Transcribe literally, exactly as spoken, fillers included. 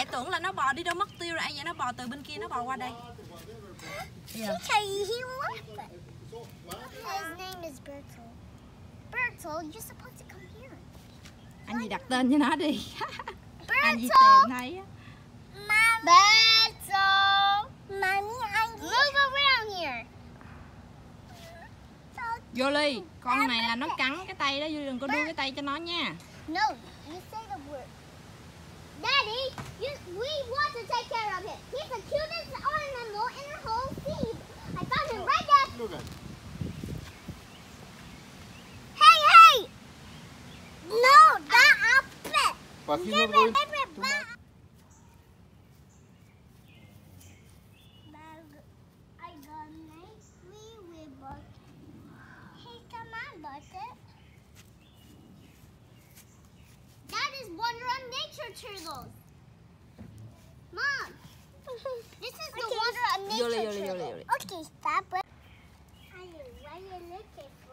mẹ tưởng là nó bò đi đâu mất tiêu rồi, vậy nó bò từ bên kia nó bò qua đây. Yeah. He left. His name is Bertel. Bertel, you're supposed to come here. Anh gì đặt tên cho nó đi. Anh gì Bertel. tìm thấy á. Bertel. Mommy, I'm here. Move around here. Jolie, con này là nó cắn cái tay đó, Jolie đừng có đưa cái tay cho nó nha. No, you say the word. Daddy, you, we want to take care of him. He's the cutest animal in the whole sea. I found him right there. Look at. Hey, hey! No, that outfit. But he's Give not going it, give it to back. I got nicely with bucket. Hey, come on, bucket. That is Wonder on Nature turtles. Mom, this is the Wonder on Nature Jolie, Jolie, turtle. Jolie, Jolie. Okay, stop it. Are you, what are you looking for?